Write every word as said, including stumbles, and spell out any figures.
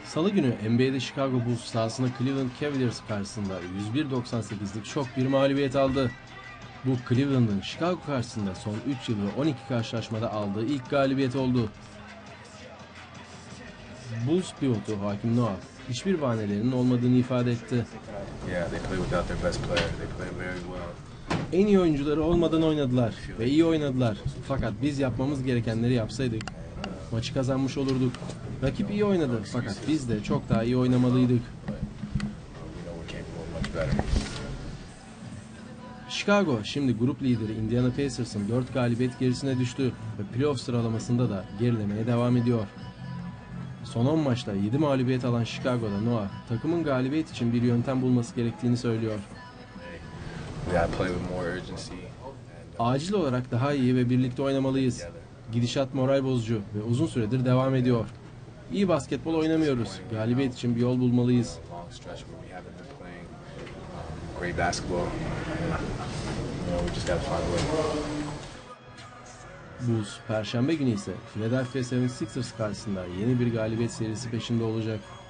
Salı günü N B A'de Chicago Bulls sahasında Cleveland Cavaliers karşısında yüz bir doksan sekizlik şok bir mağlubiyet aldı. Bu Cleveland'ın Chicago karşısında son üç yıl ve on iki karşılaşmada aldığı ilk galibiyet oldu. Bulls pivotu Hakim Noah hiçbir bahanelerinin olmadığını ifade etti. En iyi oyuncuları olmadan oynadılar ve iyi oynadılar. Fakat biz yapmamız gerekenleri yapsaydık maçı kazanmış olurduk. Rakip iyi oynadı fakat biz de çok daha iyi oynamalıydık. Chicago şimdi grup lideri Indiana Pacers'ın dört galibiyet gerisine düştü ve playoff sıralamasında da gerilemeye devam ediyor. Son on maçta yedi mağlubiyet alan Chicago'da Noah takımın galibiyet için bir yöntem bulması gerektiğini söylüyor. Acil olarak daha iyi ve birlikte oynamalıyız. Gidişat moral bozucu ve uzun süredir devam ediyor. İyi basketbol oynamıyoruz. Galibiyet için bir yol bulmalıyız. Bulls, Perşembe günü ise Philadelphia seventy sixers karşısında yeni bir galibiyet serisi peşinde olacak.